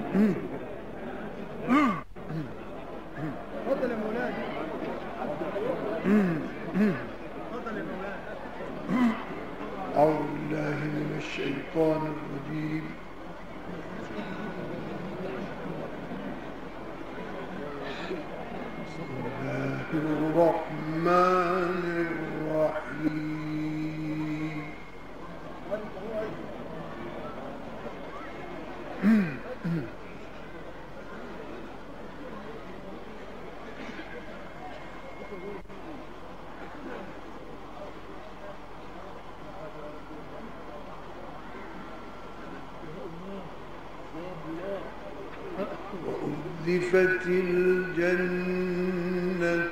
اتفضل يا مولانا. أعوذ بالله من الشيطان الرجيم. بسم الله الرحمن الرحيم. وأزلفت الجنة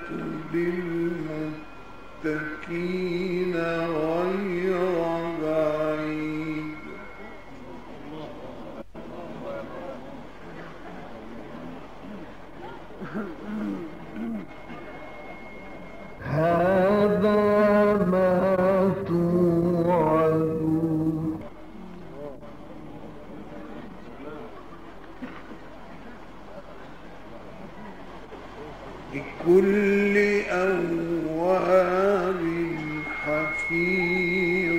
للمتقين غير بعيد. هذا ما توعدون. لكل أواب حفيظ.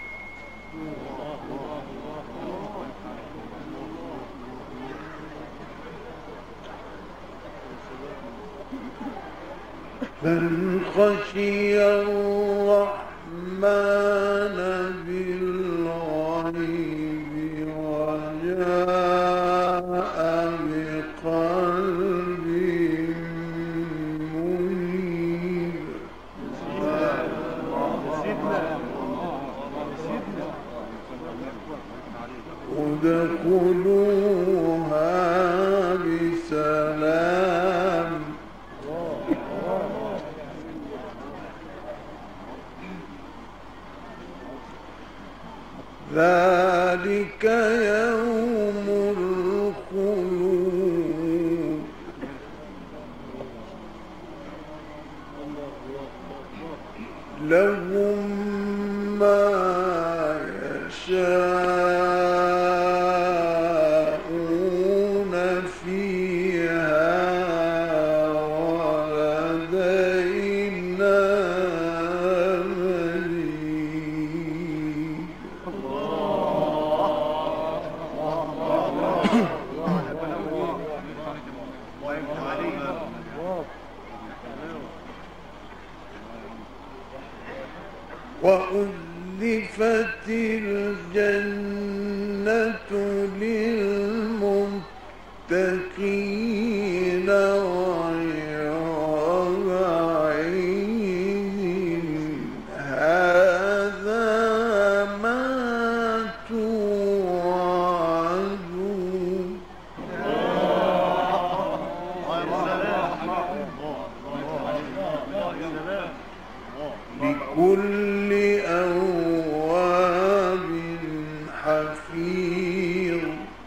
من خشي الرحمن بالغيب وجاء بقلب منيب. ادخلوها بسلام. ذلك يوم الخلود. لهم ما يشاءون فيها ولدينا وأزلفت الجنة للمتقين غير بعيد. هذا ما توعدون. لكل أواب حفيظ.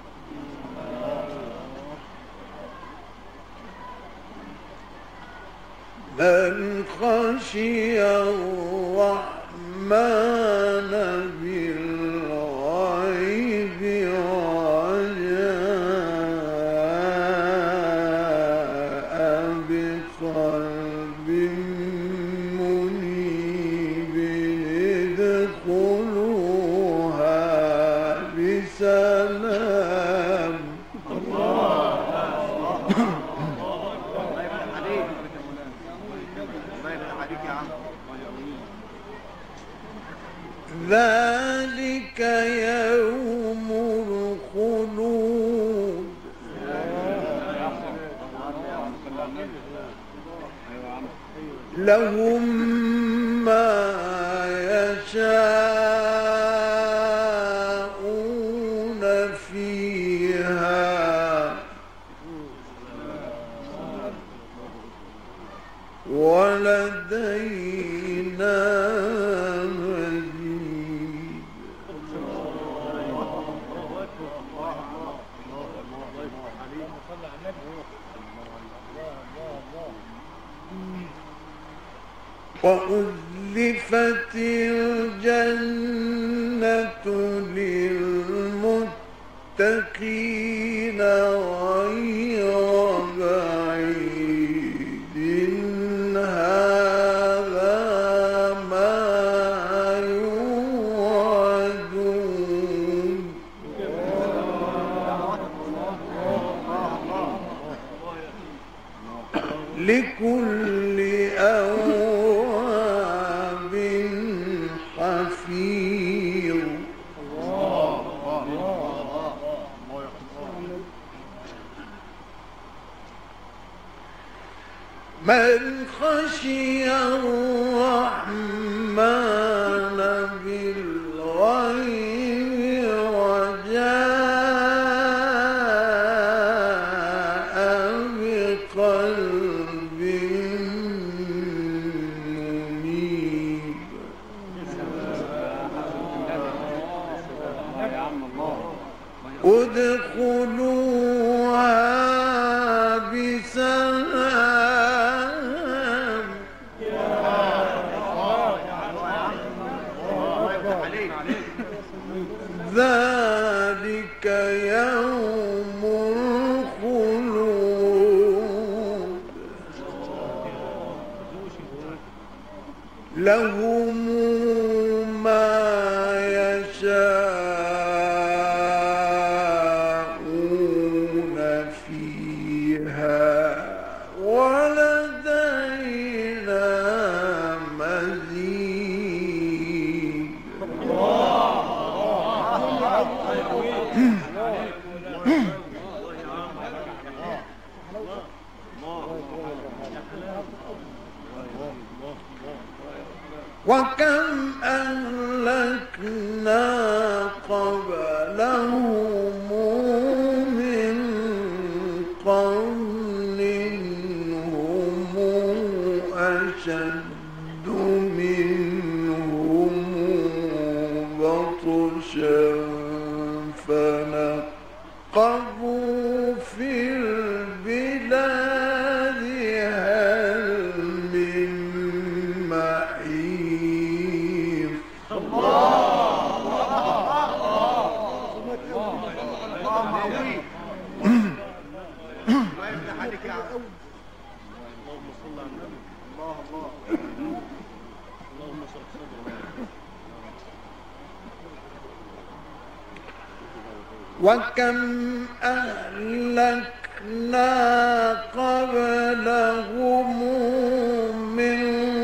من خشي الرحمن بالغيب وجاء بقلب منيب. ادخلوها بسلام. ذلك يوم الخلود. لهم ما يشاءون فيها ولدينا مزيد. وأزلفت الجنة للمتقين للمتقين غير بعيد هذا ما يوعدون لكل أواب حفيظ من خشي الرحمن بالغيب وجاء بقلب منيب ادخلوها بسلام ذلك يوم الخلود لهم ما يشاءون فيها ولدينا مزيد وكم أهلكنا قبلهم من قرن هم أشد منهم بطشا فنقبوا في البلاد هل من محيص وكم أهلكنا قبلهم من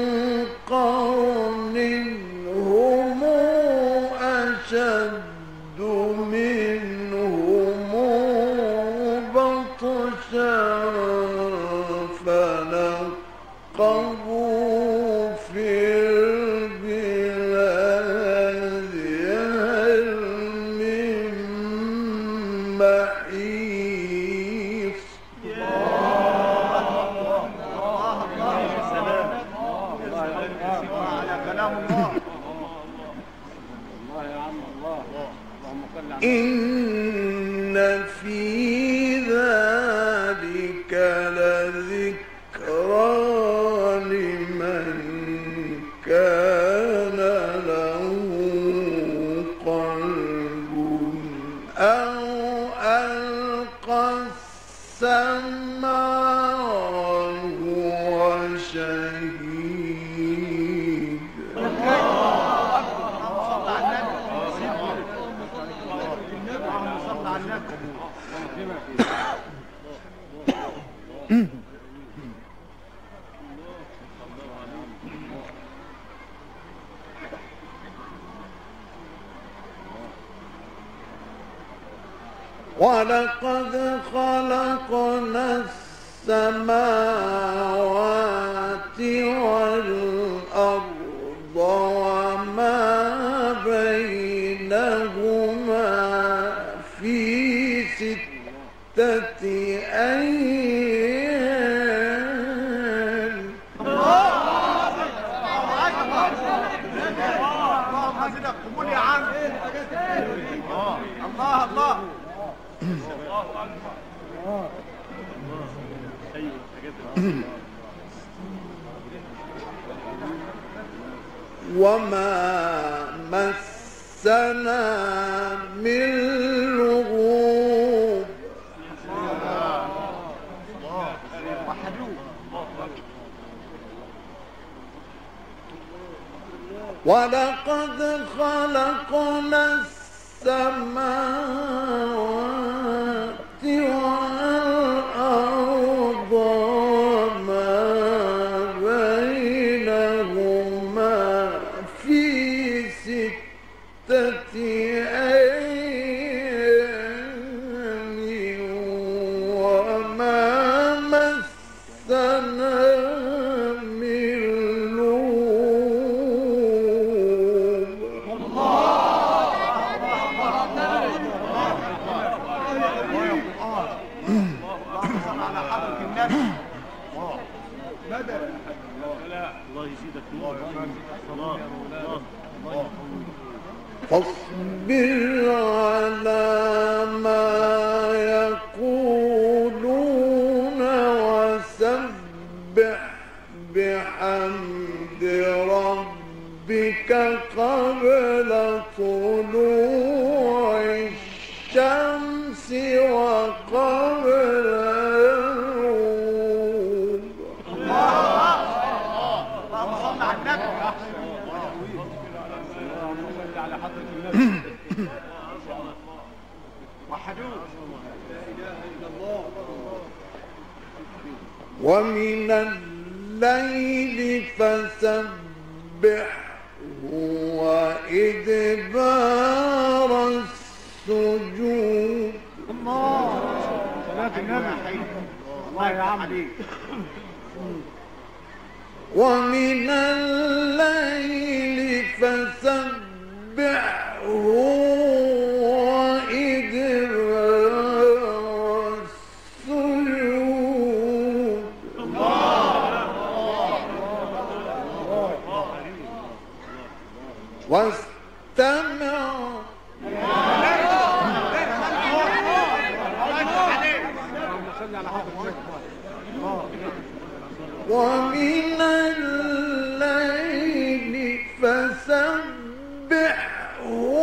قرن هم أشد منهم بطشا فنقبوا في البلاد هل من محيص إن في ذلك لذكرى لمن كان له قلب أو ألقى السمع وهو شهيد ولقد خلقنا السماوات والأرض وما بينهما في 6 أيام قبول يا عم. الله الله وما مسنا من لغوب ولقد خلقنا السماوات والأرض وما بينهما في 6 أيام وما مسنا من لغوب. فاصبر على ما يقولون وسبح بحمد ربك قبل طلوع الشمس وقبل الغروب. ومن الليل فسبحه وإدبار السجود. صلاة النبي. الله يا عمي. ومن الليل فسبحه وإدبار السجود. واستمع ومن الليل فسبحه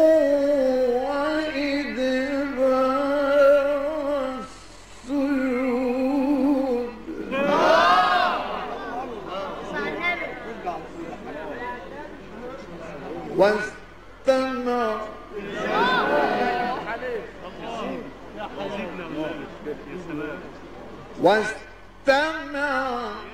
وإدبار السجود. واستمع واستمع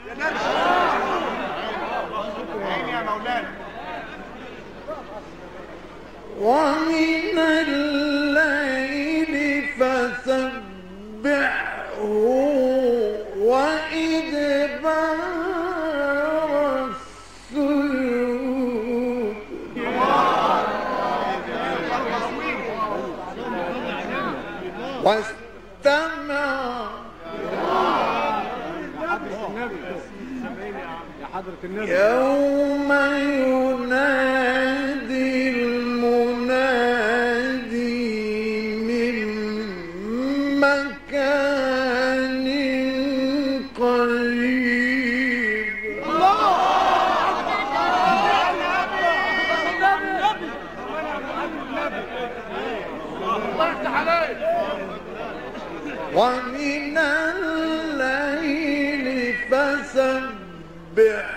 ومن الليل فسبحه وإدبار السجود. واستمع يوم ينادي المنادي من مكان قريب. ومن الليل فسبحه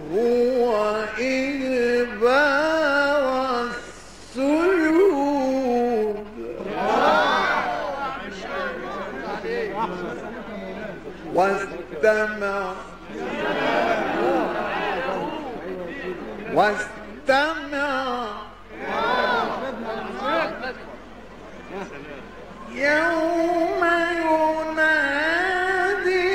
وإدبار السجود. واستمع يوم ينادي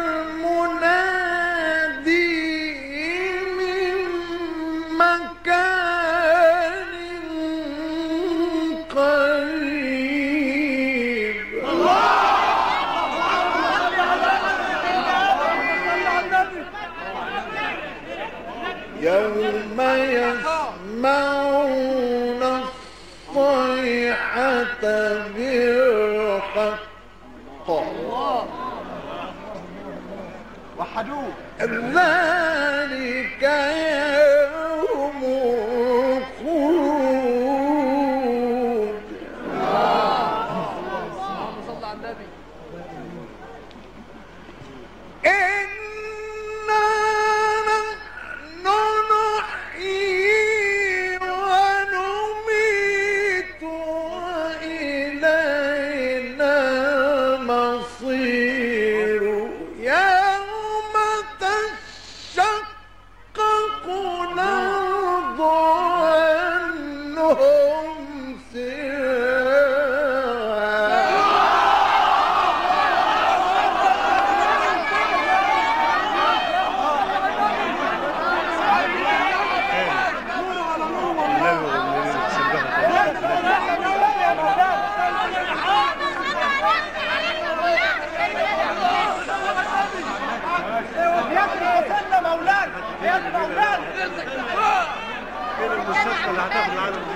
المنادي من مكان قريب. يوم يسمعون الصيحة بالحق. وحدوه. ذلك يوم الخلود. اللهم صل على النبي. إنا نحن نحيي اللي هتاخد العالم دي.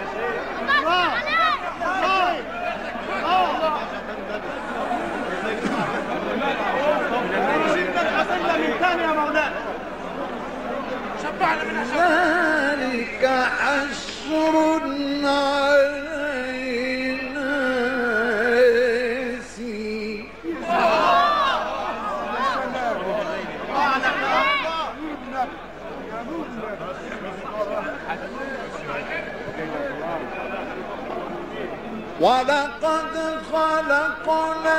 ذلك حشر علينا يسير. ولقد خلقنا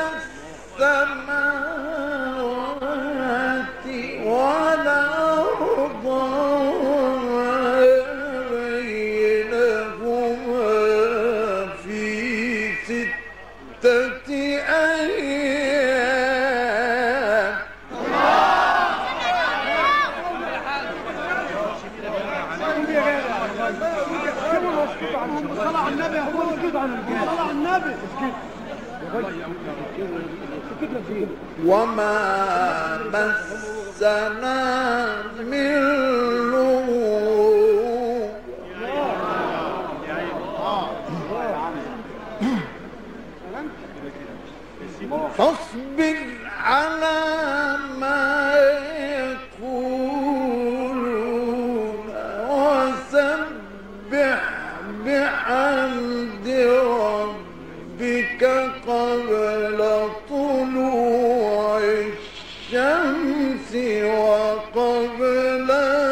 السماوات والأرض وما بينهما في 6 أيام. صلى على النبي. هو كده على النبي. وما مسنا من لغوب. فاصبر على ما يقولون وسبح بحمد ربك قبل طلوع الشمس وقبل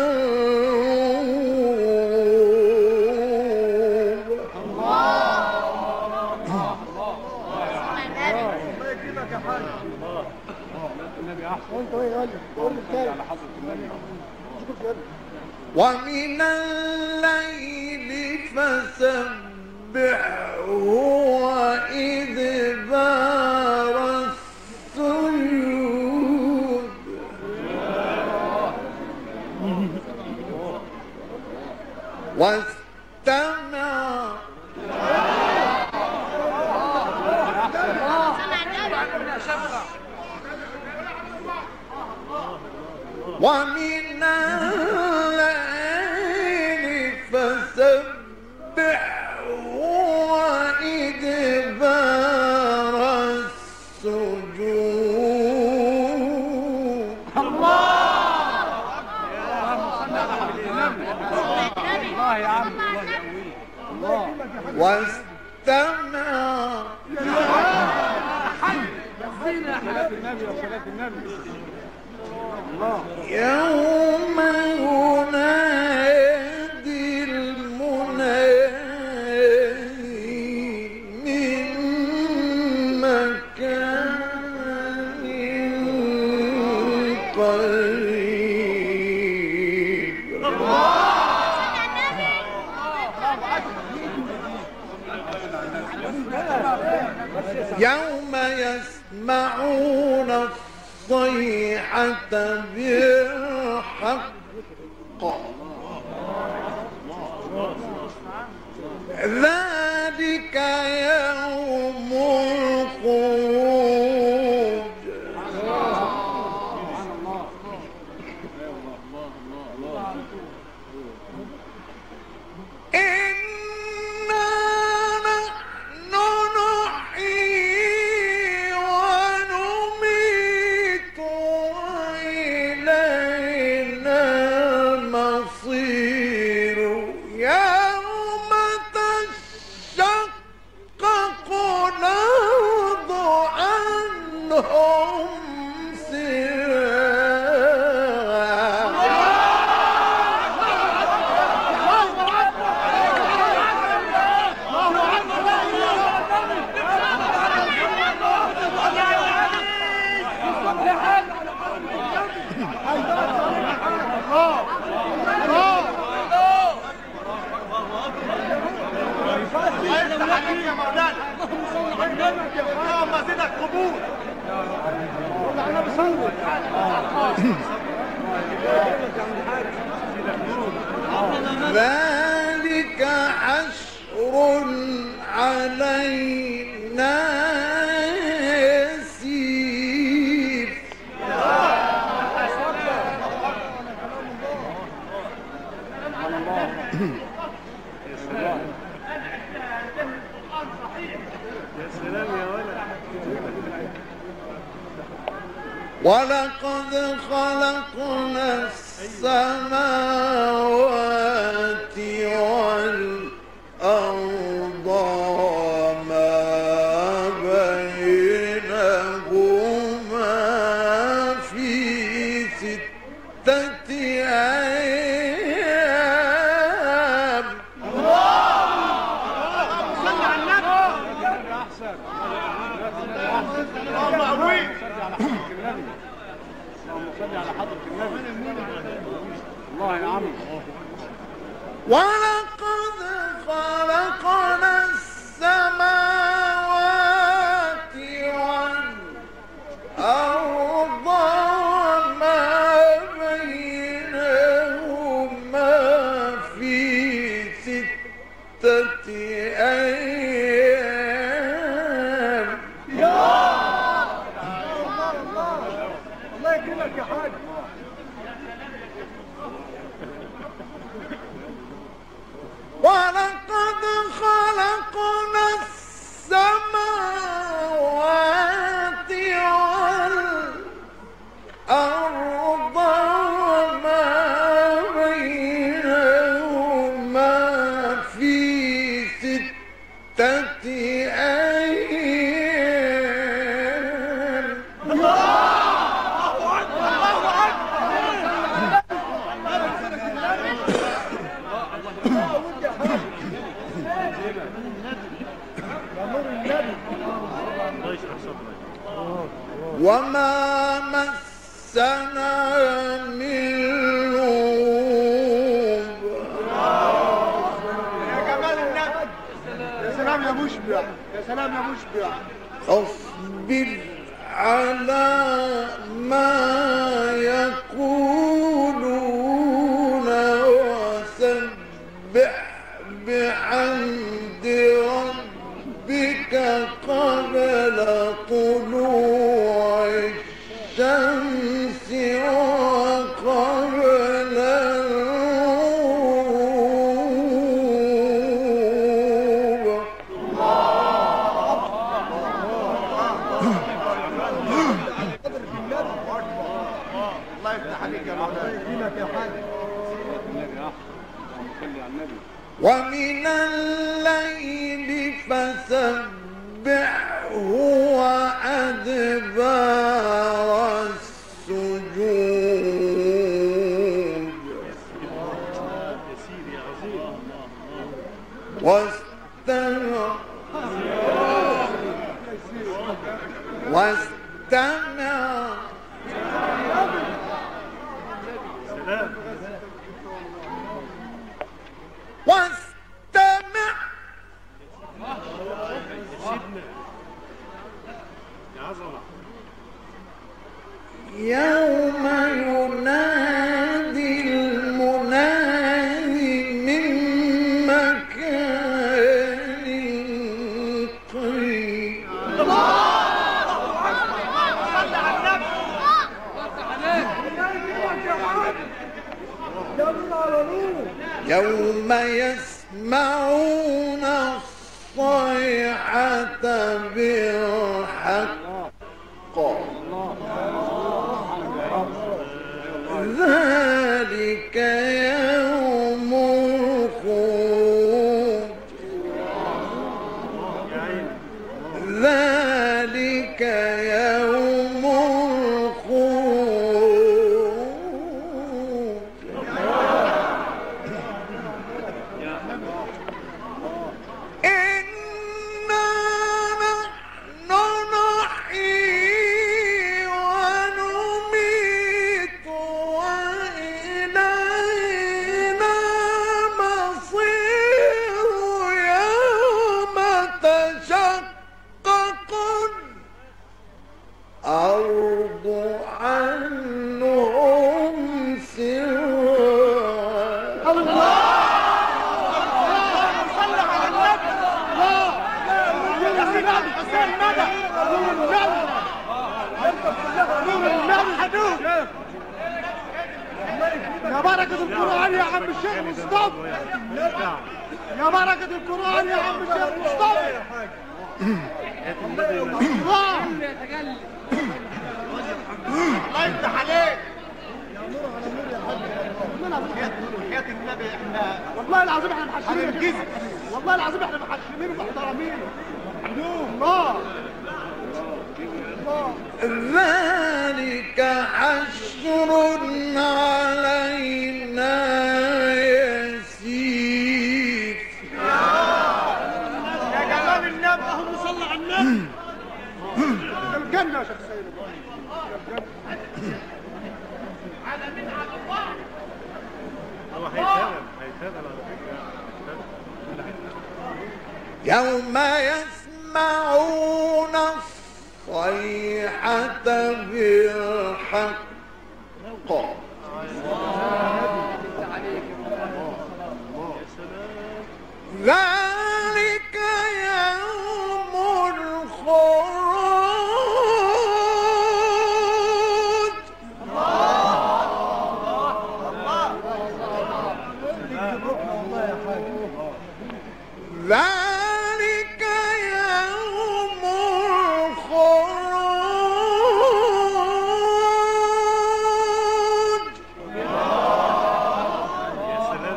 الغروب. ومن الليل فسبحه وإدبار السجود. واستمع ومن الليل فسبحه وإدبار السجود. الله يا عم. واستمع يوم ينادي المنادي من مكان قريب. يوم يسمعون الصيحة بالحق ذلك يوم الخروج. إنا نحن نحيي ونميت وإلينا المصير. يوم تشقق الأرض عنهم اللهم زدك قبول. انا بصلي. ذلك حشر علينا يسير. ولقد خلقنا السماوات والأرض وما بينهما في 6 أيام. صلي على النبي. اللهم قويك. اللهم صل على حضرة النبي. الله يا عم. ولقد خلقنا السماوات والأرض وما بينهما في 6 أيام. الله يكرمك يا حاج. ولقد خلقنا السماوات والأرض وما بينهما في 6 أيام. وما مسنا من لغوب. يا جمال النبي. يا سلام يا مشبع. يا سلام يا مشبع. اصبر على ما يقولون وسبح بحمد ربك قبل طلوع الشمس وقبل الغروب. الله يفتح عليك يا مولانا. يكرمك يا حاج. النبي صلي على النبي. ومن الليل فسبحه وأدبار السجود. واستمع واستمع يوم ينادي المنادي من مكان قريب. يوم يسمعون الصيحة بالحق ذلك يوم الخروج. ذلك يوم الخروج. إنا نحن نحيي ونميت وإلينا مصير. يوم تشقق الأرض عنهم سرا. الله. صلي على النبي. الله. يا سيدي حسين مدى. نور النبي. نور النبي حدود. يا بركة القرآن يا عم الشيخ مصطفى. يا بركة القرآن يا عم الشيخ مصطفى. الله. والله العظيم احنا محشمين، والله العظيم احنا محشمين ومحترمين. الله ذلك حشر علينا يسير. يا جمال النبي اللهم صل على النبي. الجنة يا شيخ سيد على من على الله. هو هيتابع على فكرة. يوم يسمعون الصيحة بالحق ذلك يوم الخروج. ذلك يوم الخروج. يا سلام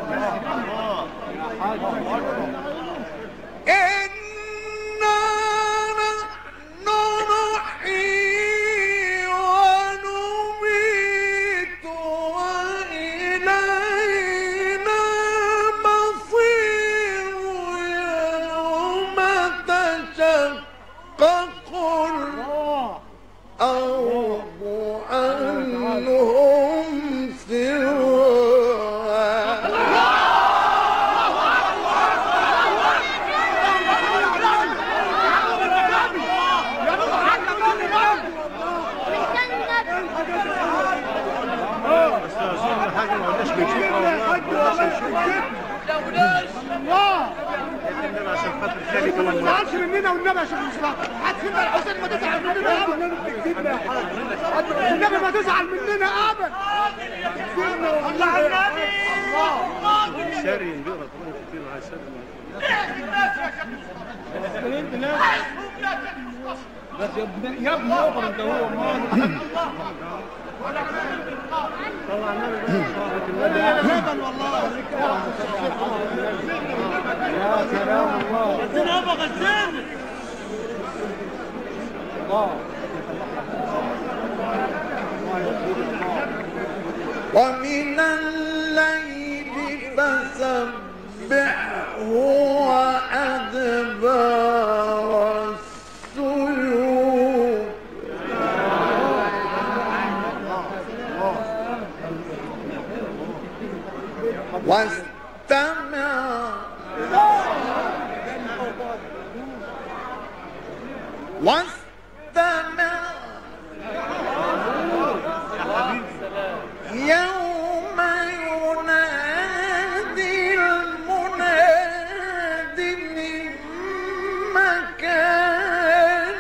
إنا نحن نحيي ونميت وإلينا المصير يوم تشقق الأرض عنهم سرا. بس أظن حاجة ما قلناش بنشوفها والله عشان خاطر خالي ما كمان مرة. تزعلش مننا والنبي يا شيخ مصطفى. هتسيبنا الحسين ما تزعل مننا ابدا. النبي ما تزعل مننا ابدا. الله على النبي. ساري ينبغى طبعا كتير على ساري. بس يا ابني اخر انت هو طلع النبي والله. يا سلام الله. غزين ابا غزين. ومن الليل فسبحه وأدبار السجود. واستمع يوم ينادي المناد من مكان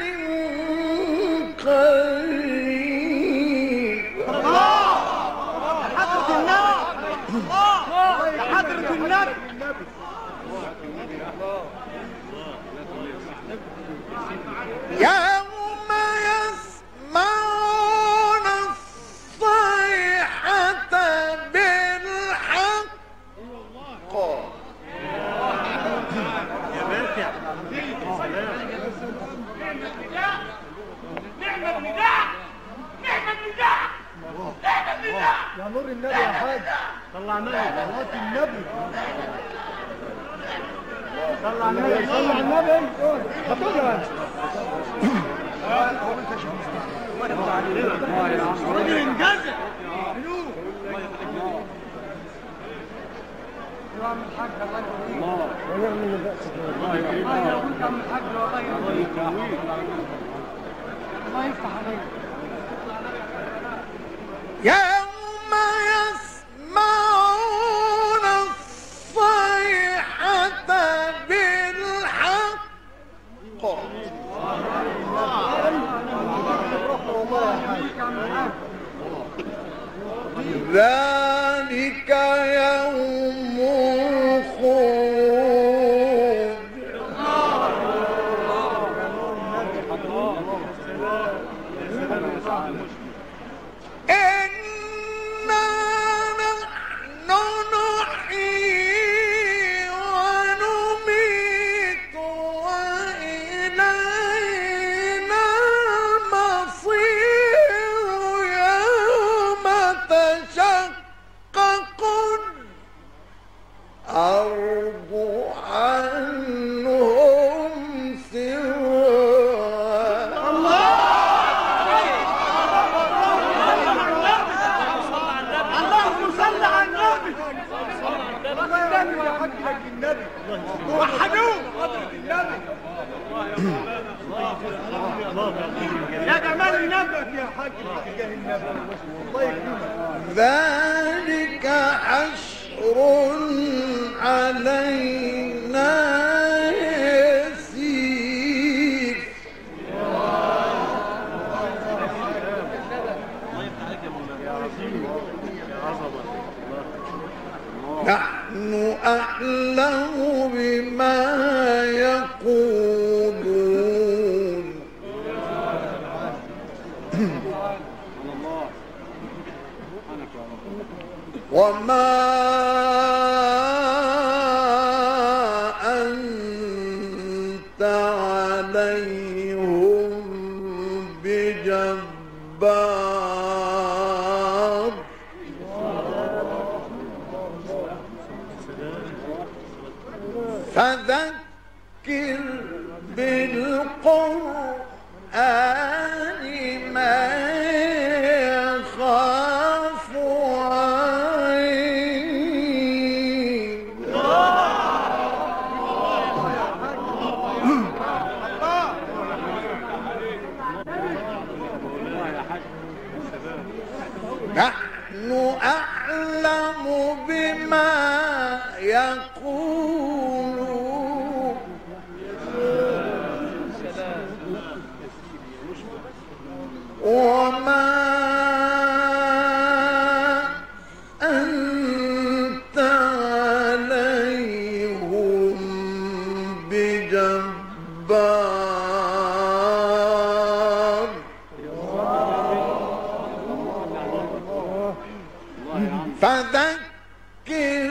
قريب. حضرة النبي. حضرة النبي. يوم يسمعون الصيحة بالحق. يا باتع. نعم النداء. نعم النداء. نعم النداء. يا نور النبي يا حاج. طلع النبي. صلاة النبي. صلى على النبي. صلى على النبي. راجل انجزء. نعم الحاج الله يكرمك. الله ويعمل بأسك. الله يكرمك. الله يكرمك يا الحاج والله يكرمك. الله يفتح عليك. يوم يسمعون الصيحة بالحق. ذلك يوم الخروج. إنا نحن نحيي يكرمك يا حاج بجاه النبي الله يكرمك. ذلك حشر علينا يسير. نحن أعلم بما يقولون وما أنت عليهم بجبار. فذكر بالقرآن من يخاف وعيد. نحن أعلم بما يقولون وما أنت عليهم بجبار. فذكر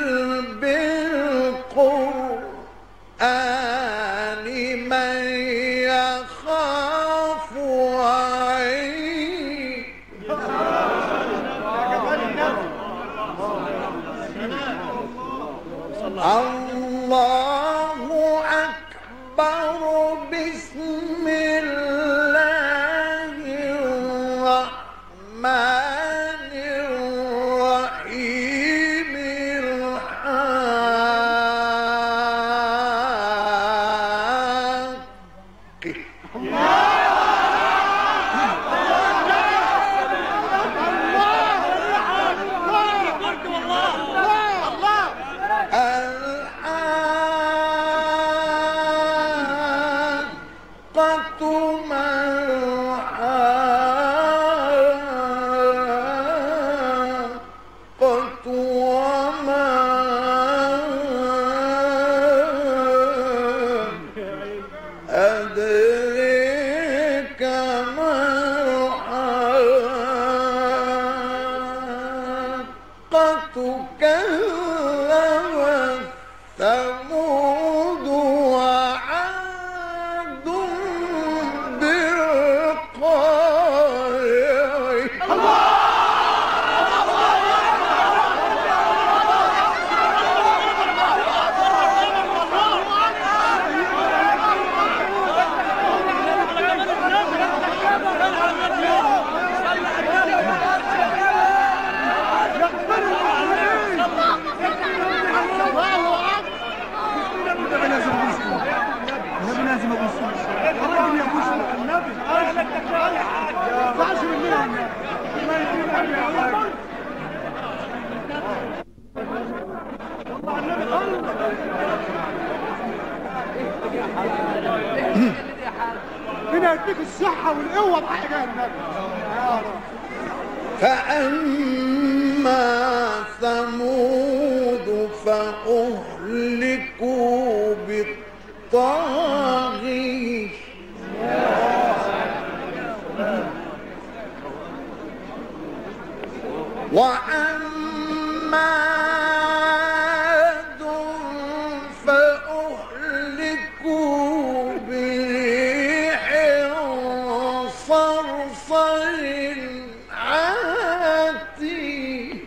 بالقرآن من يخاف وعيد. الله أكبر. بسم الله الرحمن الرحيم. الحاقة ما الحاقة وما أدريك ما الحاقة. كذبت ثمود وعاد بالقارعة. ربنا يديك الصحة والقوة بحق النبي. فأما ثمود فأهلكوا بالطاغية. وأما عاد فأهلكوا بريح صرصر عاتي.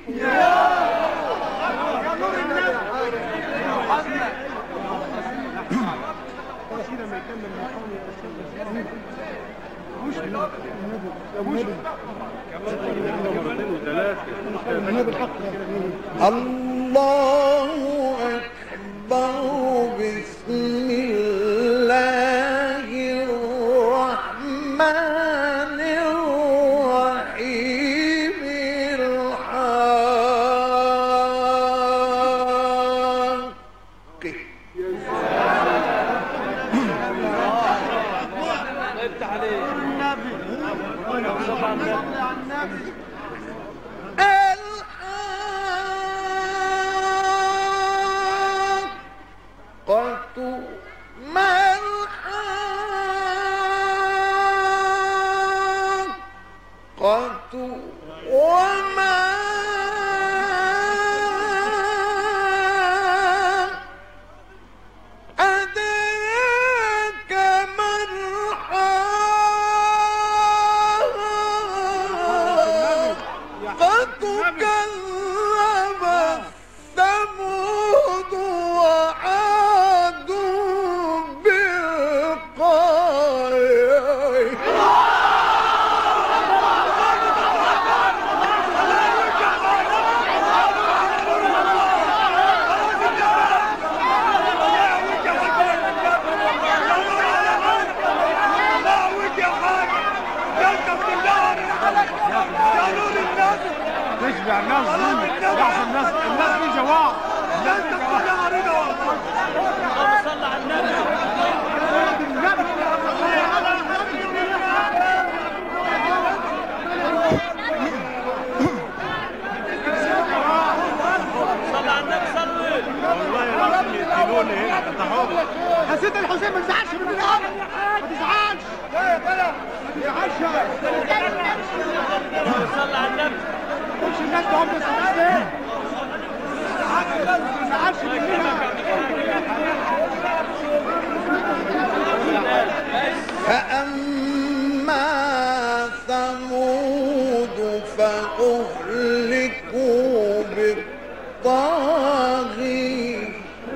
الله أكبر. بسم الله الرحمن الرحيم. الحاقة ما الحاقة وما أدراك ما الحاقة كذب ثمود وعاد بالقارعة. تشبع الناس يحصل الناس في جواب. الناس في جواب. اللهم صل على النبي. صل على النبي صلي. والله العظيم يقتلوني هنا فتحوهم. يا سيدي الحسين ما تزعلش من الأرض، ما تزعلش. لا يا بلا ما تزعلش. صل على النبي. مش الناس ده هم بس ايه؟ ما تزعلش مننا. فأما ثمود فأهلكوا بالطاغية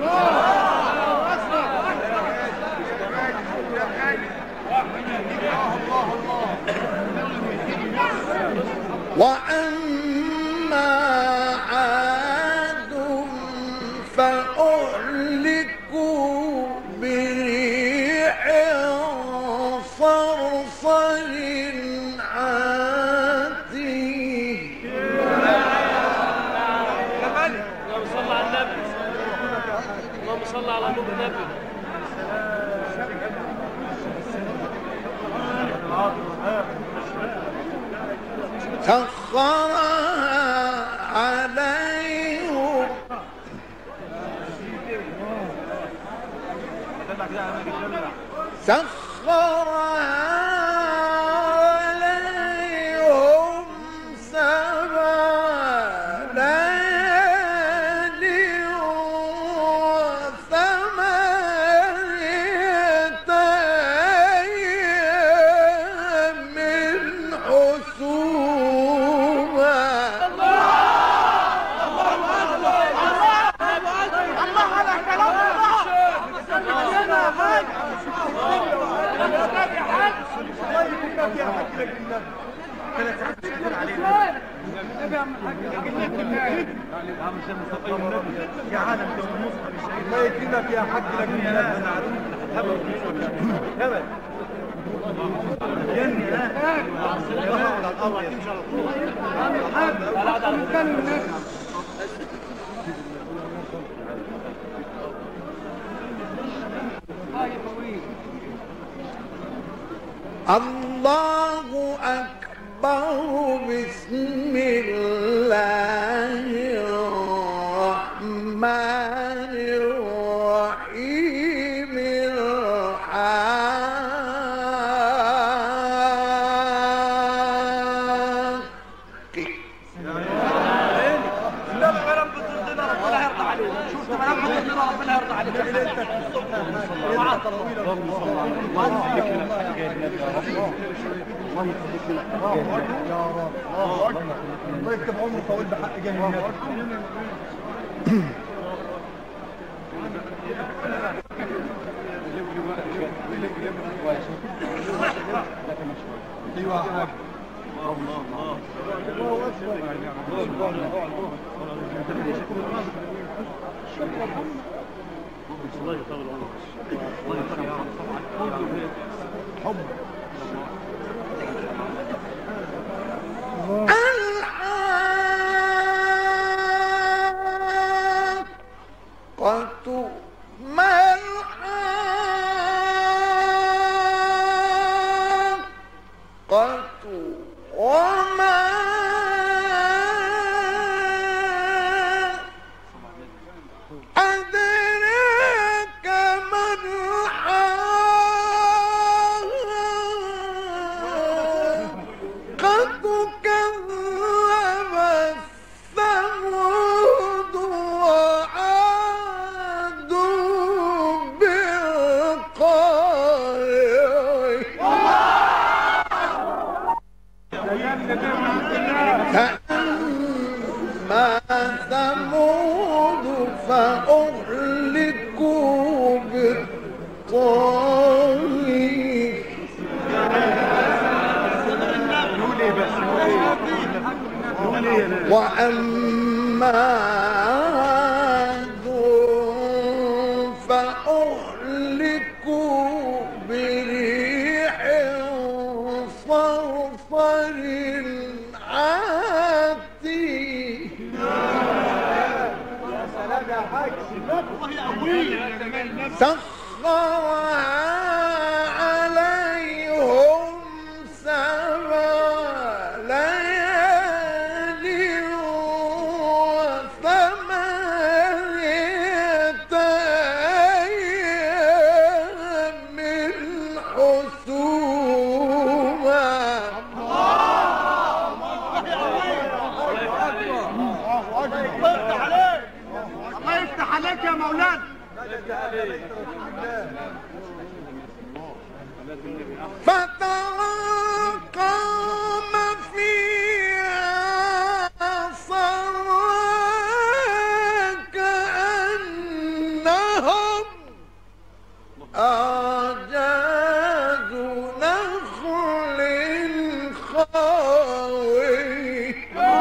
وأما عاد فأهلكوا بريح صرصر عاتيه. اللهم صل على النبي. اللهم صل على نور النبي. سخرها عليهم سبع ليال وثمانية أيام حسوما. الله على كلام الله. يا عالم الله يكرمك يا حاج لك الله أكبر. بسم الله الرحمن الرحيم. الله يكتب عمره طويل بحق جميع ايوه يا حاج. الله يطول عمرك. الله يطول عمرك. حب الحاقة ما الحاقة وما أدراك ما الحاقة كذب ثمود وعاد بالقارعة فأما ثمود فأهلكوا بالطاغية وأما عاد فأهلكوا بريح صرصر عاتي سخرها عليهم 7 ليال و8 أيام حسوما الله يفتح عليك يا مولانا. فترى قوم فيها صرعى كأنهم أعجاز نخل خاوي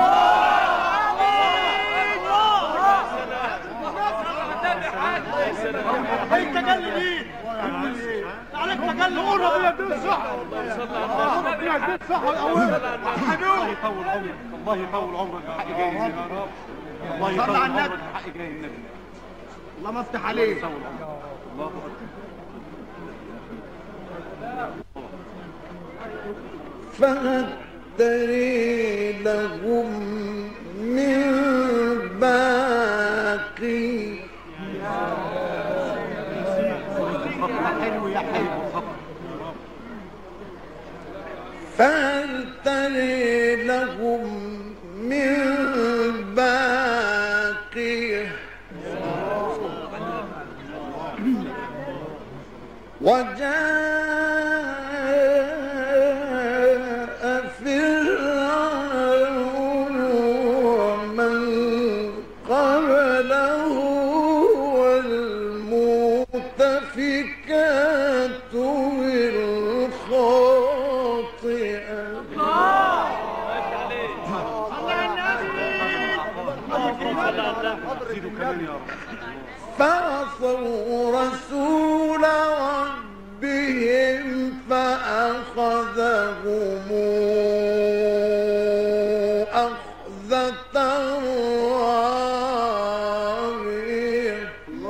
عليك تجلي عليك تجلي قول ربنا يديك الصحة. ربنا يديك الصحة الأول. الله يطول عمرك، الله يطول عمرك، الحق جاي من يا رب. الله يطول عمرك، الحق جاي من النبي. اللهم افتح عليك. الله أكبر. فهتري لهم من باقي حلو يا حلو. فهل تري لهم من باقي وجاء فرعون ومن قبله والمؤتفكات بالخاطئة فعصوا رسول ربهم فأخذهم أخذة رابية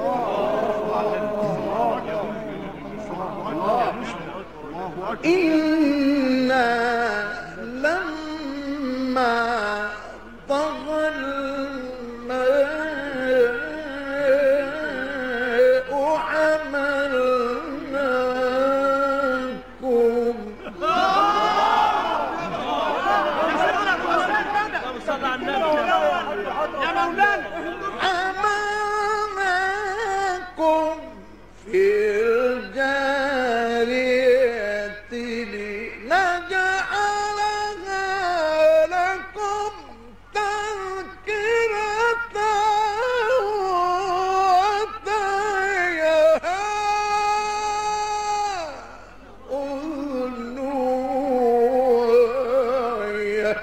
إنا لما طغى الماء حملناكم حملناكم في الجارية لنجعلها لكم تذكرة وتعيها أذن واعية.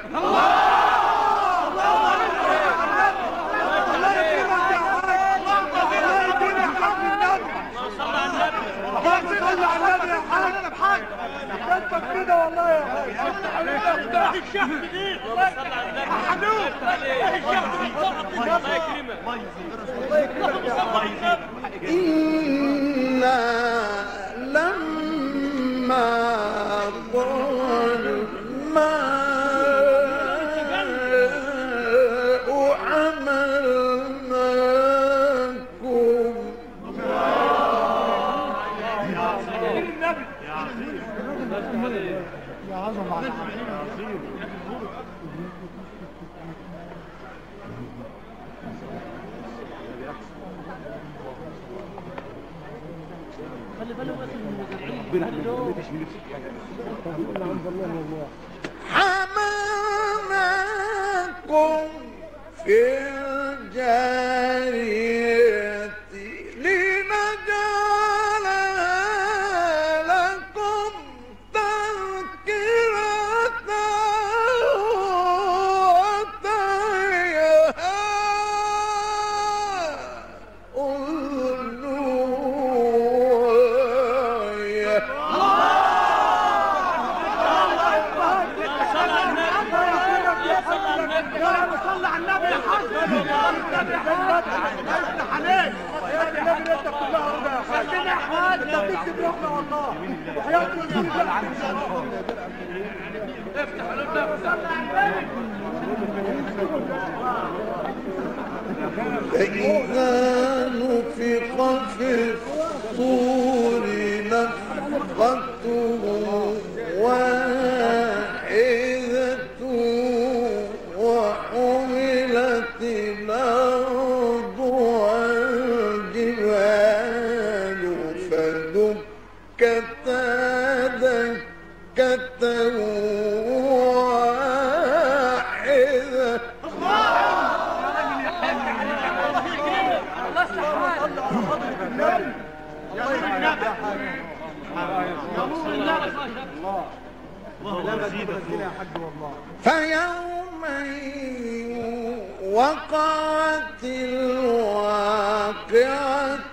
صلى على النبي يا حاج. انا بحاج انت كده والله يا حاج. الشعب دي صلى على النبي حنون. الشعب دي الله يكرمك الله يكرمك. إنا لما طغى الماء حمامكم في الجارية لنجعلها لكم تذكرة وتعيها أذن واعية. صلى على النبي يا حاج. النبي عليك يا النبي انت كلها رضا يا حاج. يا حاج انت بتكتب روحنا والله وحياة النبي. افتح الباب صلى على النبي. فإذا نفخ في الصور نفخة واحدة وحملت الأرض والجبال فدكتا دكة واحدة. فيومئذ وقعت الواقعة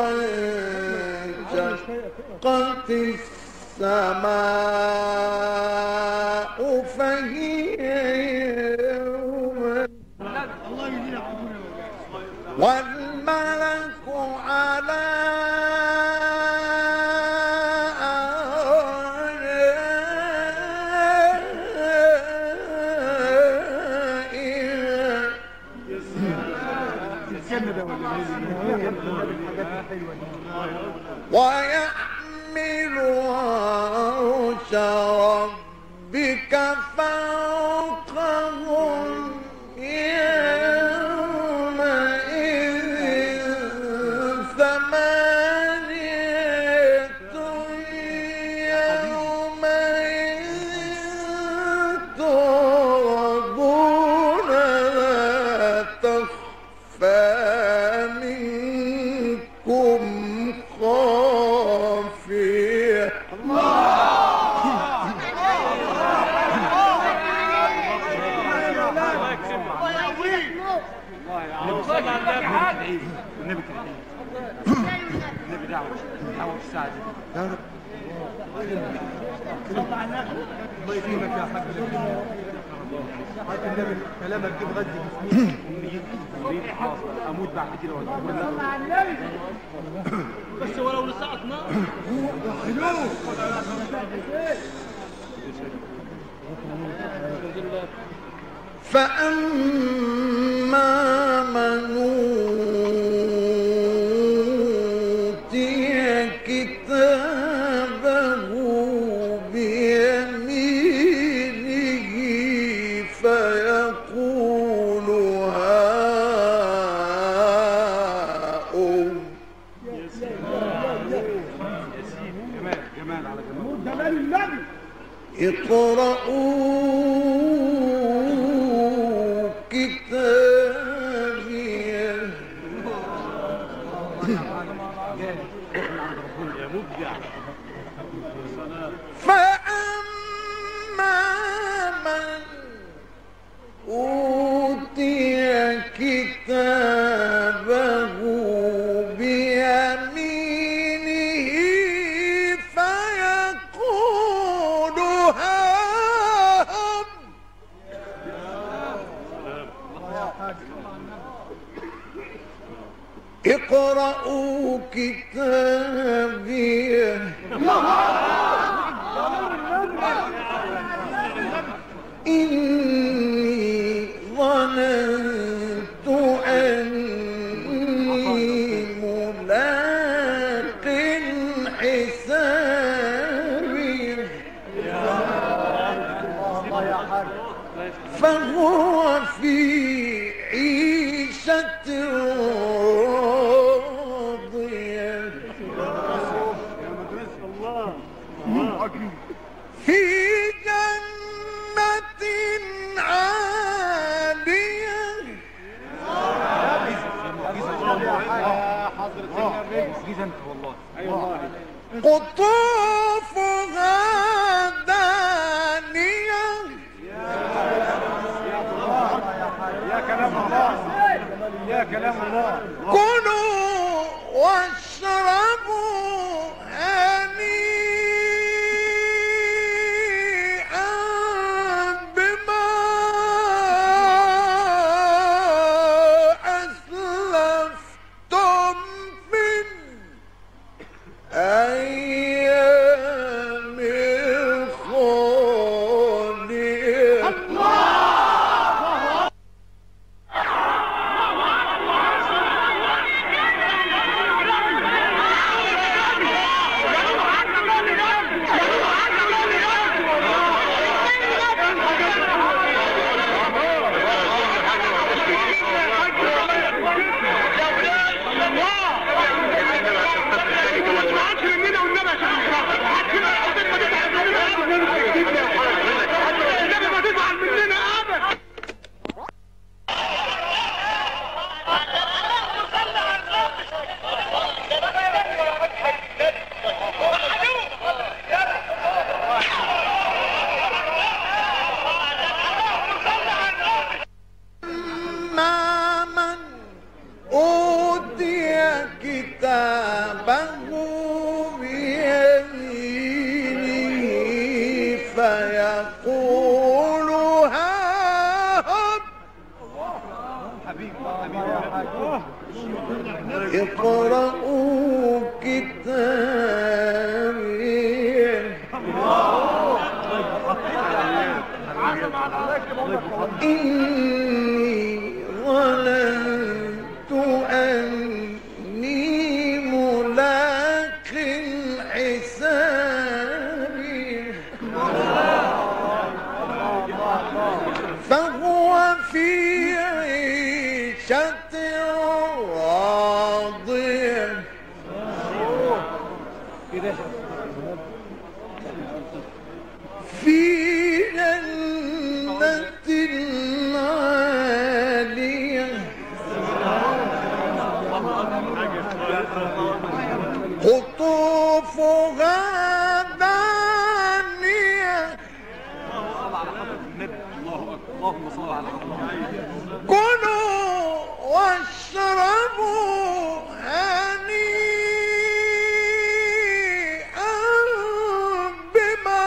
وانشقت السماء فهي يومئذ والملك على ويحمل عرش ربك فوقهم يومئذ ثمانية يومئذ تعرضون لا تخفى منكم خافية. النبي دعوة السعادة. صلى على النبي. الله يكرمك يا حاج. النبي كلامك جه غدي اموت بعد كده ولا صلى على النبي. بس ولو لساعتنا فأما من أوتي كتابه بيمينه فيقول هاؤم جمال على جمال. جمال النبي. اقرأوا كتابيه فأما من أوتي كتابه بيمينه فيقول هاؤم اقرأوا كتابيه إني ظننت أني ملاق حسابي فهو في عيشة راضية في جنة عالية قطوفها دانية يا كلام الله يا كلام الله كلوا واشربوا هنيئا بما أسلفتم في الأيام الخالية. كتابه بيمينه فيقول هاهم اقرأوا كتابي إني ظننت أني ملاق حسابي فهو في عيشة راضية في جنة عالية قطوفها دانية اللهم صل على محمد كلوا واشربوا هنيئا بما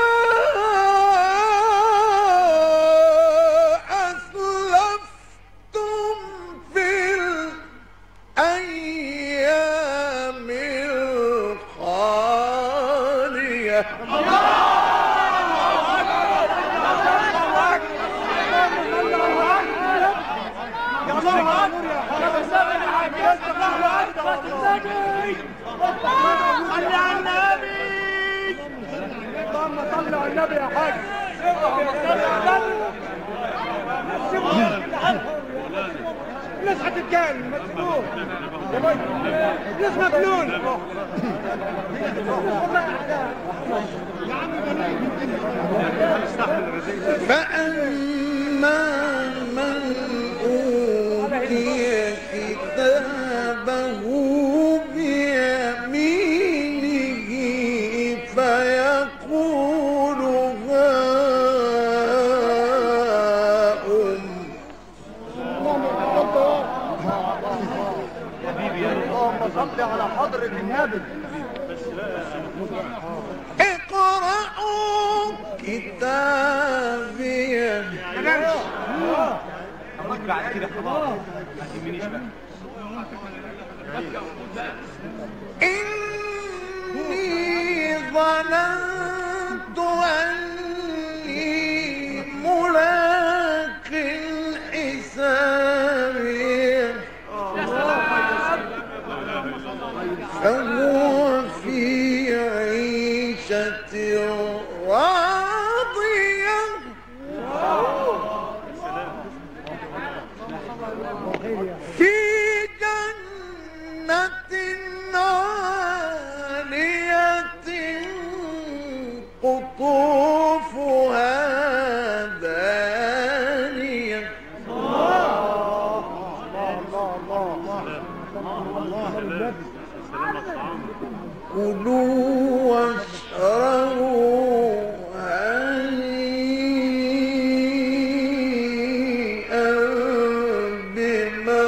أسلفتم في الأيام الخالية. اللهم صل على النبي يا حاج. الناس هتتكلم مسكون الناس مجنون. فأما من أوتي كتابه بيمينه فيقول هاؤم اللهم صل على حضرة النبي. اقرأوا كتابي بعد كده خلاص ما تهمنيش بقى. إني ظننت أني ملاق حسابي فهو في عيشة راضية كلوا واشربوا هنيئا بما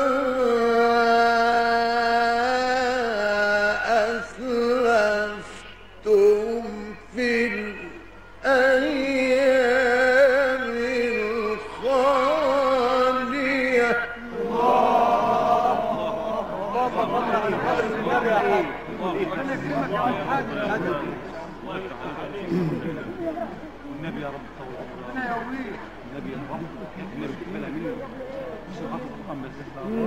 أسلفتم في الأيام الخالية. والنبي يا رب النبي يا رب النبي تقبلها مني صفات القرآن بس.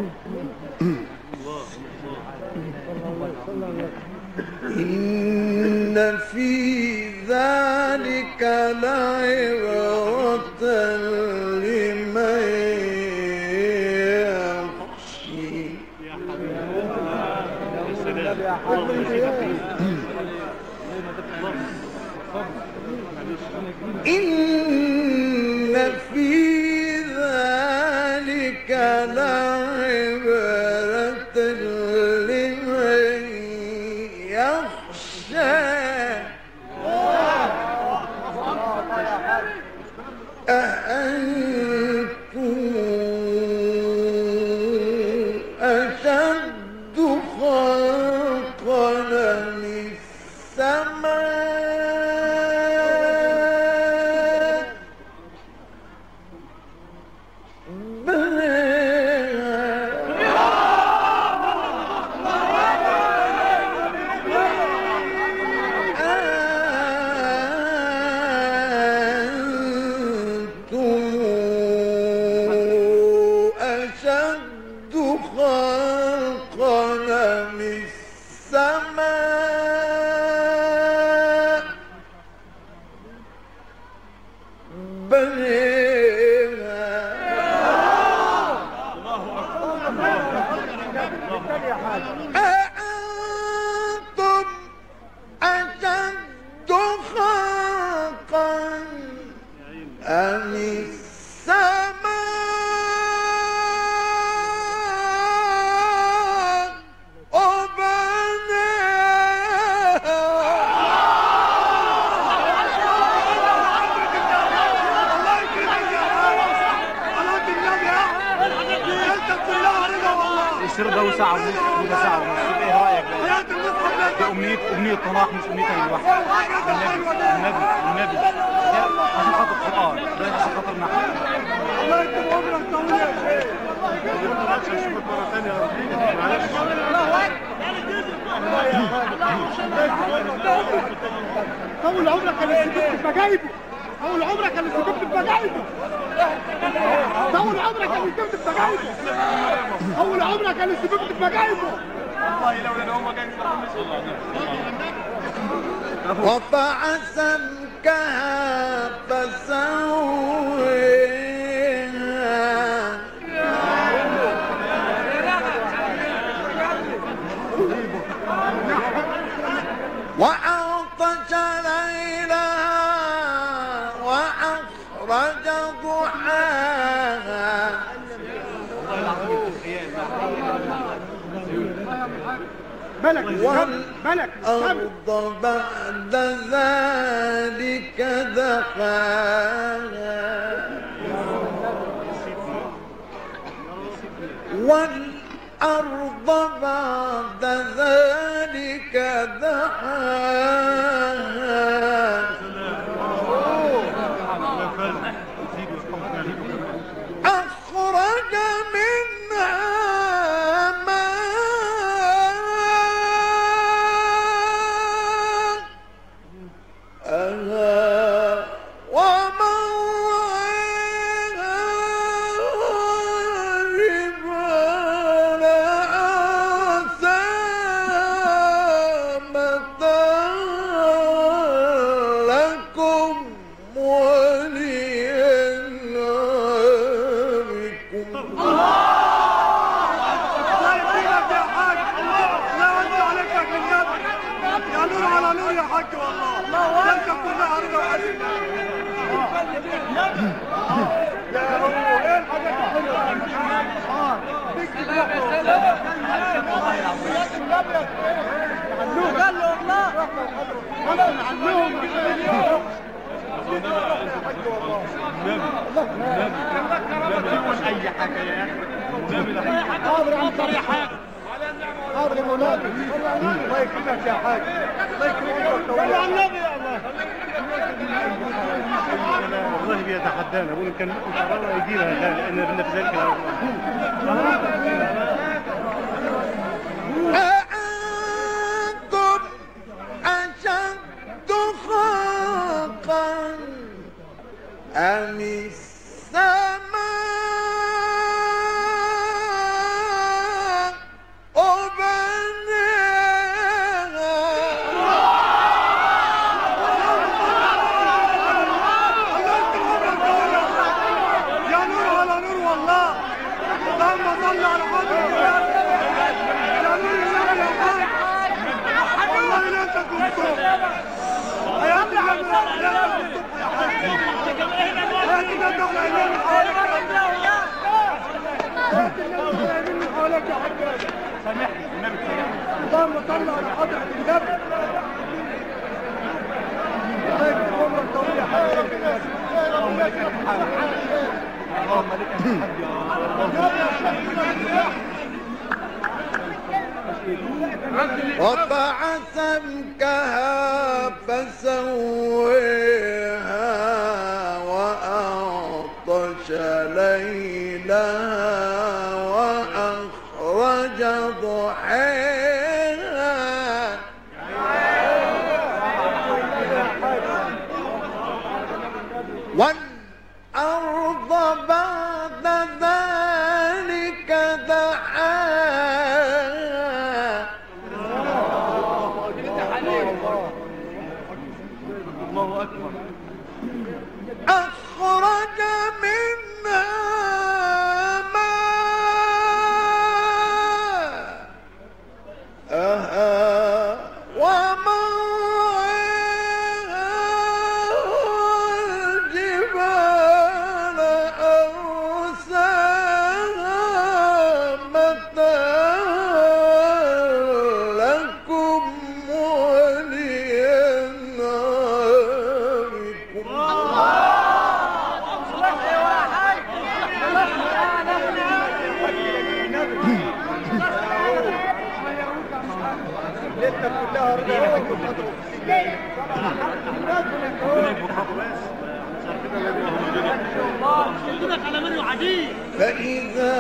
إن في ذلك لعبرة لمن يخشى. إن في ذلك لعبرة لمن يخشى. أأنتم أشد خلقا من السماء أأنتم أشد خلقا أم السماء الشرب ده ساعة ونص وده ساعة ونص. ايه رأيك بقى؟ دي أمنية طلاق مش أمنية الواحد. النبي عشان خاطر القرآن ده عشان خاطر نحن. الله يكتب عمرك طويل يا شيخ. طول عمرك اللي سكبت في مجايبه. طول عمرك اللي سكبت في مجايبه. طول عمرك اللي سكبت في مجايبه. طول عمرك اللي سكبت في مجايبه. والله لولا ان هم كانوا رفع سمكها فسويها وأغطش ليلها وأخرج ضحاها والأرض بعد ذلك دحاها والأرض بعد ذلك دحاها أخرج منها الابيض اي حاجه يا اخي. حاضر يا عم يا حاج. حاضر يا مولانا. الله يكرمك يا حاج. الله يكرمك. صل على النبي يا الله. والله بيتحدانا بيقول كان ان شاء الله يجيبها لان بدنا في ذلك. أأنتم أشد خلقا أم السماء اللهم صل على حضرة النبي. الله يكرم عمرك طويل يا حاج. اللهم لك الحمد. اللهم لك الحمد يا رب. رفع سمكها فسويها وأغطش ليلها وأخرج ضحيها والأرض بعد ذلك دحاها الله اكبر. أخرج منها ماءها ومرعاها والجبال أرساها متاعا لكم ولأنعامكم. فإذا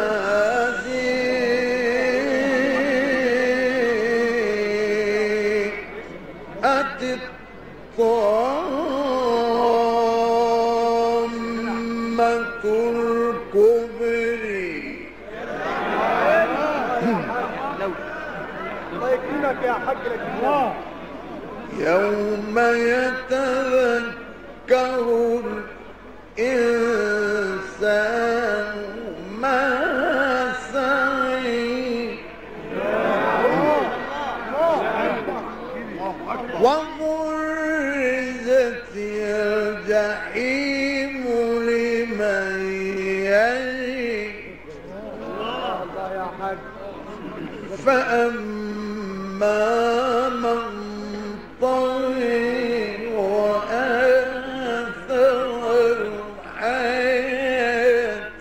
جاءت الطامة الكبرى الله يكرمك يا حاج لك الله. يوم يتذكر الإنسان ما سعى وبرزت الجحيم لمن يرى فأما من طغى وآثر الحياة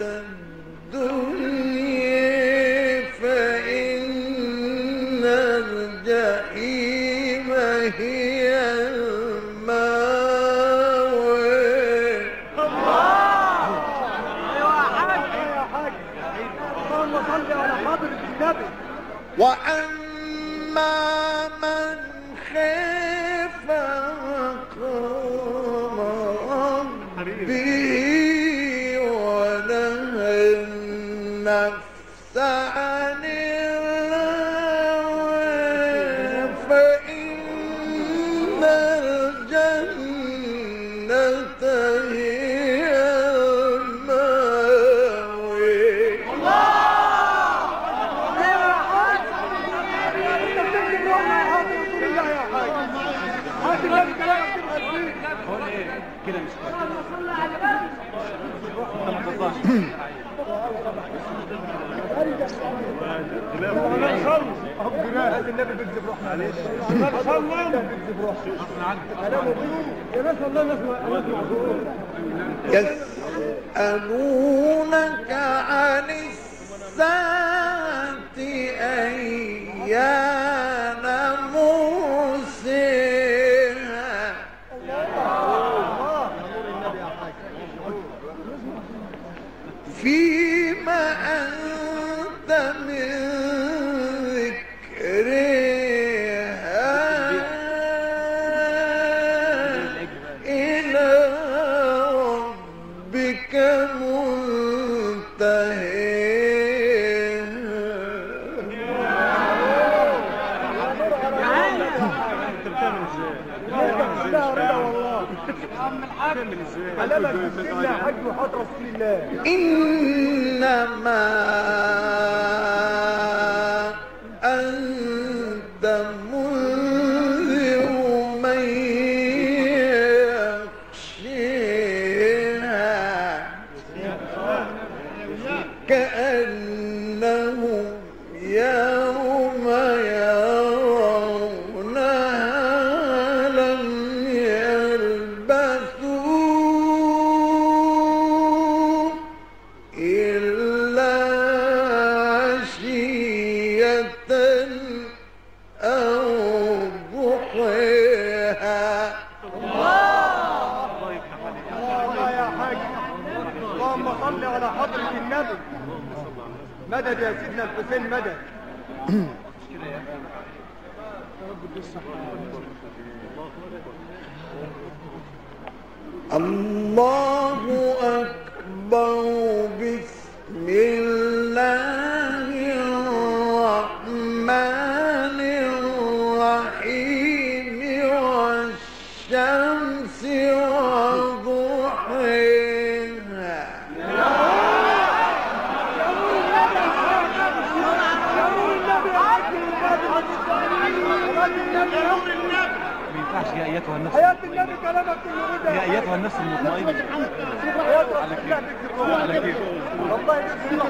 الدنيا فإن الجحيم هي المأوى. اللهم صل على حضرة النبي. وأما من خاف مقام ربه ونهى النفس عن الهوى فإن الجنة هي المأوى. كده مش النبي بيكذب روحنا عليه. بيكذب روحنا. يا ناس والله ناس يسألونك عن الساعة أيان مرساها فيما أنت من ذكرها إلى ربك إنما أنت منذر من يخشاها كأنهم يوم يرونها لم يلبثوا إلا عشية أو ضحاها. الله يا حاج، اللهم صل على حضرة النبي. مدد يا سيدنا الحسين مدد. الله أكبر. بسم الله الرحمن الرحيم والشمس وضحاها. يا ايتها النفس حياة النبي كلامك كله كده. يا ايتها النفس المطمئنه على كيف على كيف والله يسلمك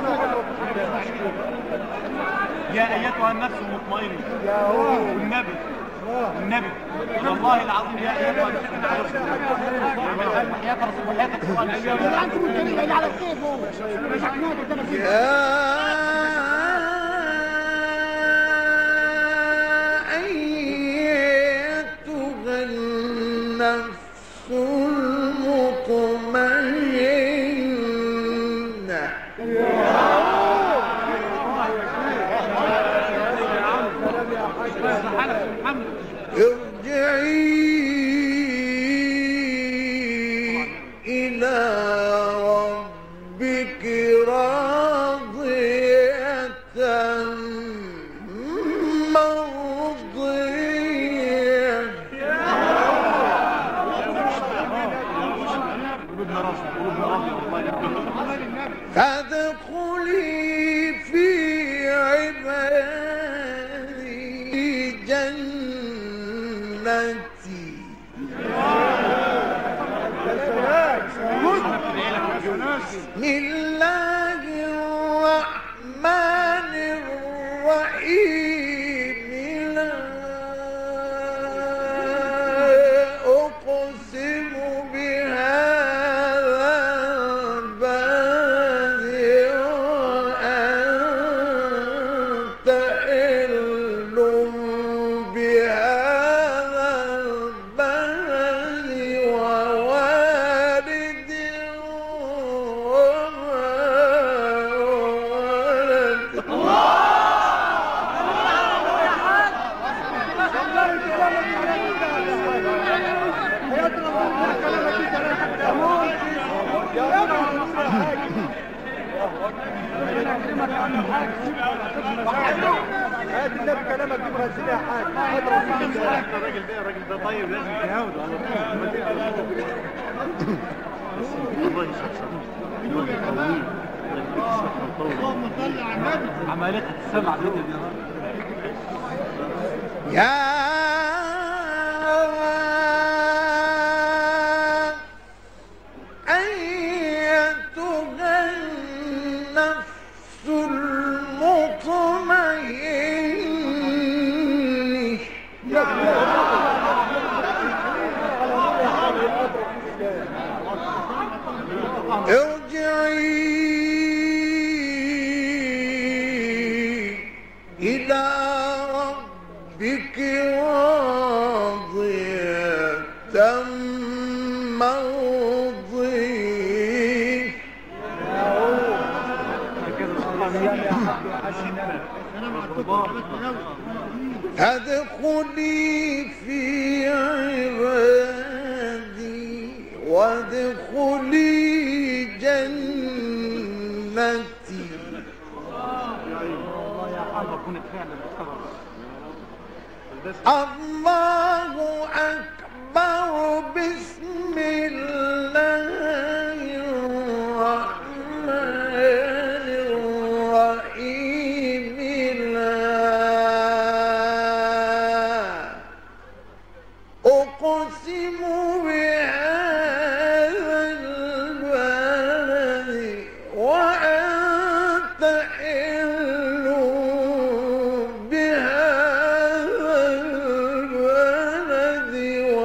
يا ايتها النفس المطمئنه يا هو والنبي والله العظيم يا ايتها النفس وحياة رسول وحياة القرآن النفس المطمئنة ارجعي إلى ربك راضية مرضية فادخلي في عبادي جنتي. بسم الله الرحمن الرحيم. لا أقسم بهذا البلد وأنت حل بهذا البلد ووالد وما ولد. هات النبي كلامك دي مغزلة يا حاج. الراجل ده طيب لازم تهاود على طول. الله يشفى الوجه طويل اللهم صل على النبي. عمالقة السبع دي يا أيتها النفس المطمئنة ارجعي إلى ربك راضية مرضية ادخلي في عبادي وادخلي جنتي. الله أكبر. بسم الله الرحمن الرحيم. أقسم بهذا البلد وأنت حل بهذا البلد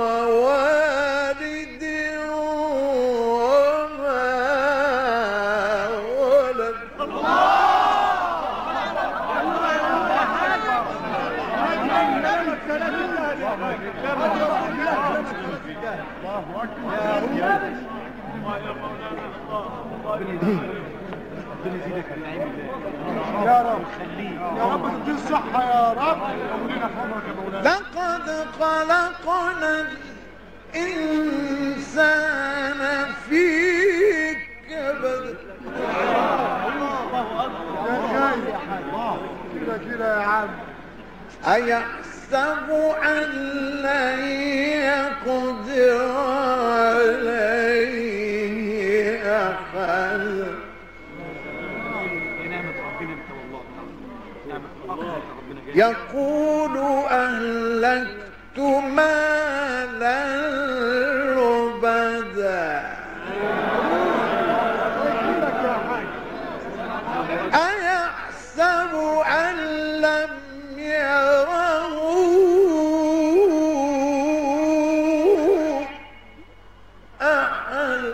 ووالد وما ولد. يا رب يا رب تدي الصحة يا رب. لقد خلقنا الإنسان في كبد. كده يا عم. أيحسب أن لن يقدر عليه أحد. يقول أهلكت مالا لبدا. أيحسب أن لم يره أحد.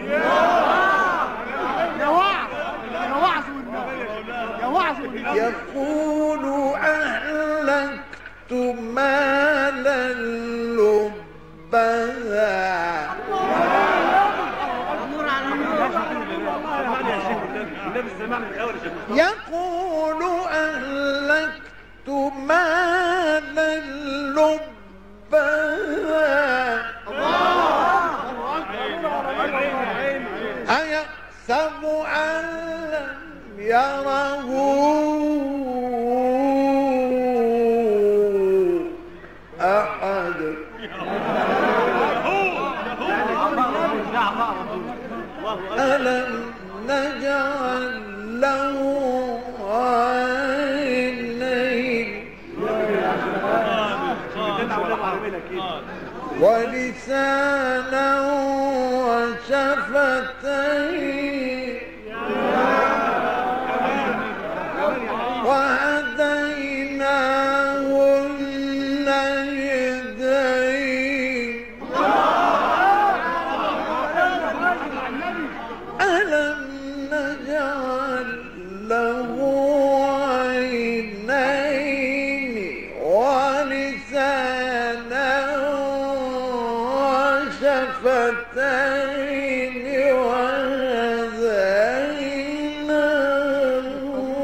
يقول أهلكت مالا لبدا. يقول أهلكت مالا لبدا. أيحسب أن لم يره أحد. ألم نجعل له عينين ولسانا وشفتين وهديناه النجدين. ألم نجعل له عينين ولسانا وشفتين وهديناه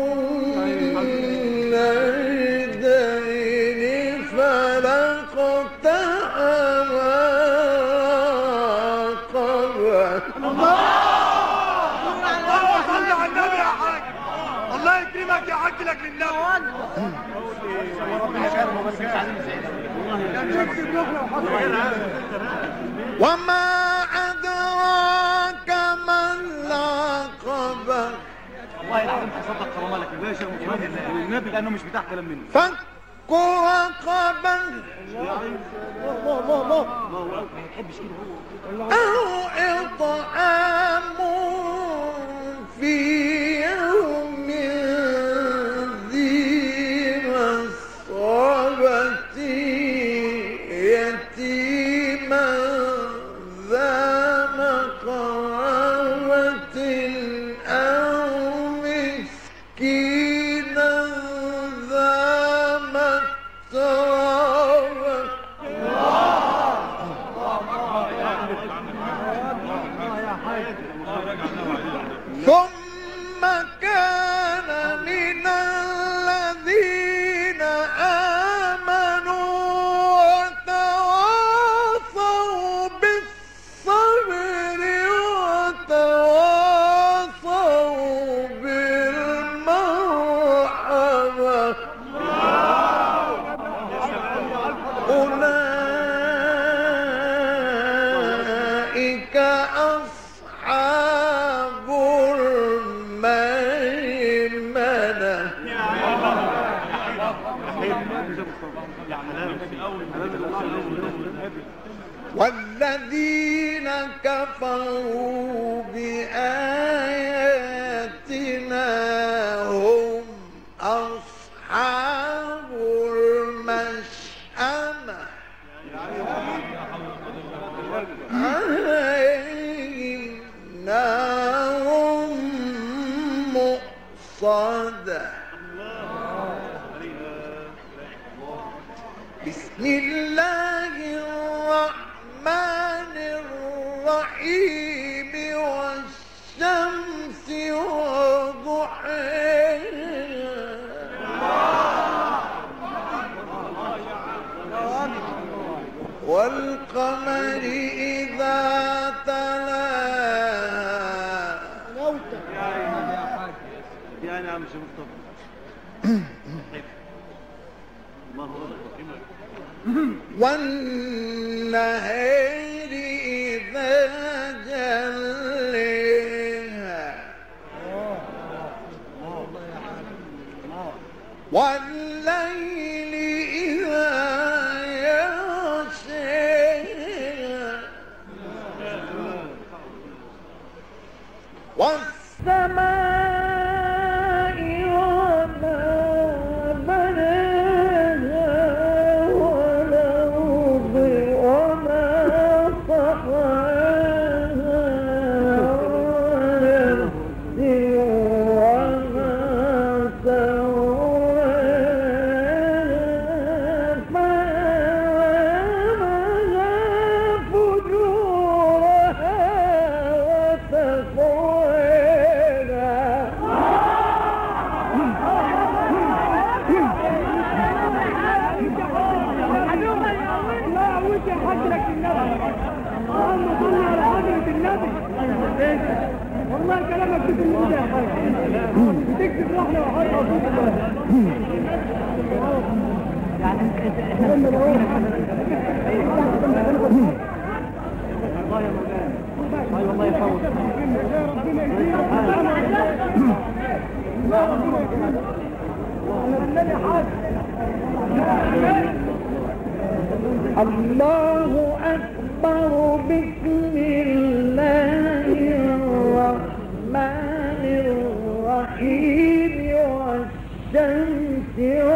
النجدين فلاقتحم العقبة. الله يكرمك يا حاج لك لله. وما أدراك ما العقبة. والله العظيم تصدق كرامة لك يا باشا والنبي لانه مش بتاع كلام منه. فك رقبة أو إطعام في يوم ذي مسغبة يتيما ذا مقربة ثم كان من الذين آمنوا وتواصوا بالصبر وتواصوا بالمرحمة أولئك أصحاب الميمنة والذين كفروا بآياتنا هم أصحاب المشأمة عليهم نار مؤصدة بسم الله الرحمن الرحيم والشمس وضحاها والقمر إذا تلاها يا نعم شو مصطفى الله أكبر والنهار إذا جليها والليل إذا يغشيها والسماء وما بناها والأرض وما طحاها ونفس وما سواها فألهمها فجورها والله كلامك كتب الموضوع يا حاج بتكتب واحدة وحاجة يعني والله يفوت الله أكبر بسم الله الرحمن الرحيم والشمس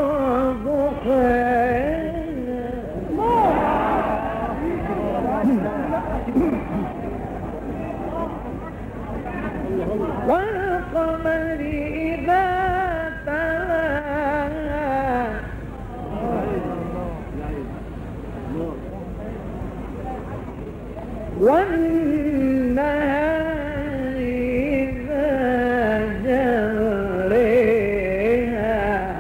وضحاها والقمر إذا تلاها والنهار إذا جليها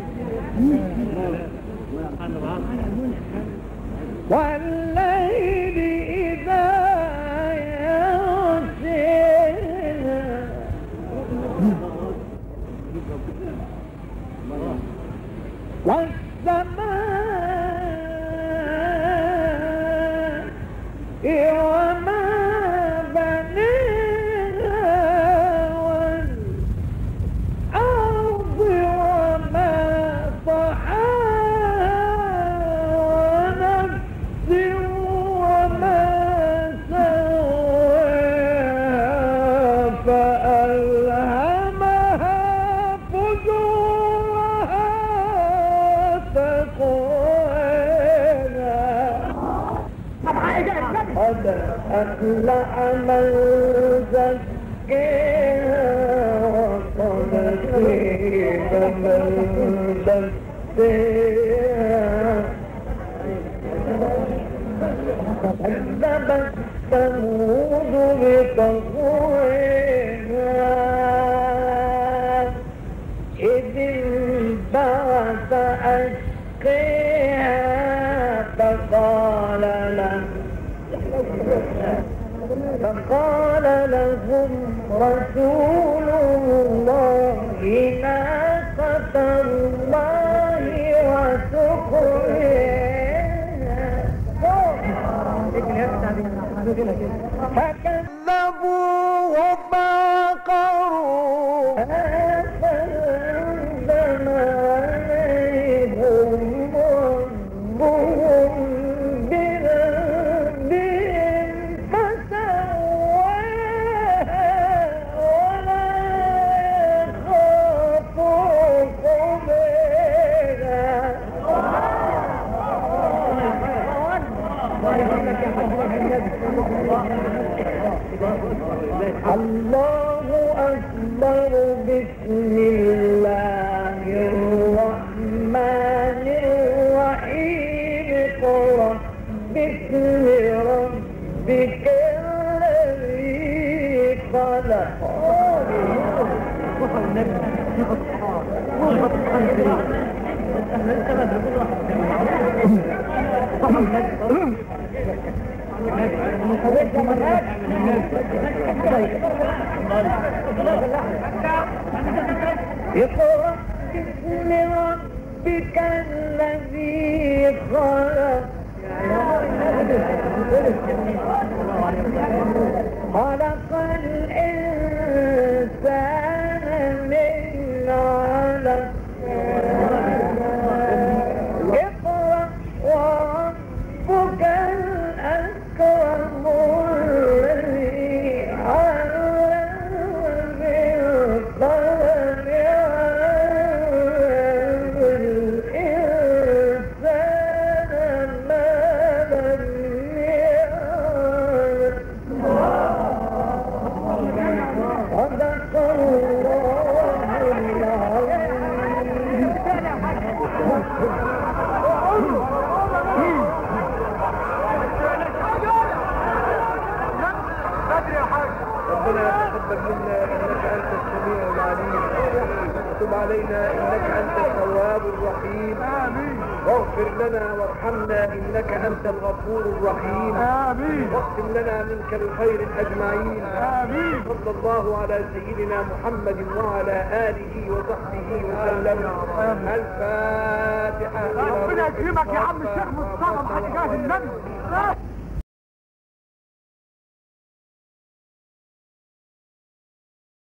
والليل إذا يغشيها والسماء وما بنيها والأرض وما طحاها ونفس وما سواها فألهمها فجورها قد أفلح من زكاها وقد خيب من دساها كذبت ثمود بطغواها فقال لهم رسول الله ناقة الله وسقياها فكذبوه فعقروها فأنزل عليهم ربهم بذنبهم فسواها ولا يخاف عقباها. الله أكبر. بسم الله الرحمن الرحيم. اقرأ باسم ربك الذي خلق. اقرأ باسم ربك الذي خلق. خلق الإنسان من علق. اقرأ وربك الأكرم الذي علم بالقلم علم الإنسان ما لم يعلم. صدق الله العظيم. ربنا يتقبل منا انك انت السميع العليم، وتب علينا انك انت التواب الرحيم. امين. واغفر لنا وارحمنا انك انت الغفور الرحيم. امين. واختم لنا منك الخير اجمعين. امين. صلى الله على سيدنا محمد وعلى اله وصحبه وسلم. الفاتحه. ربنا يكرمك يا عم الشيخ مصطفى بحق جاه النبي.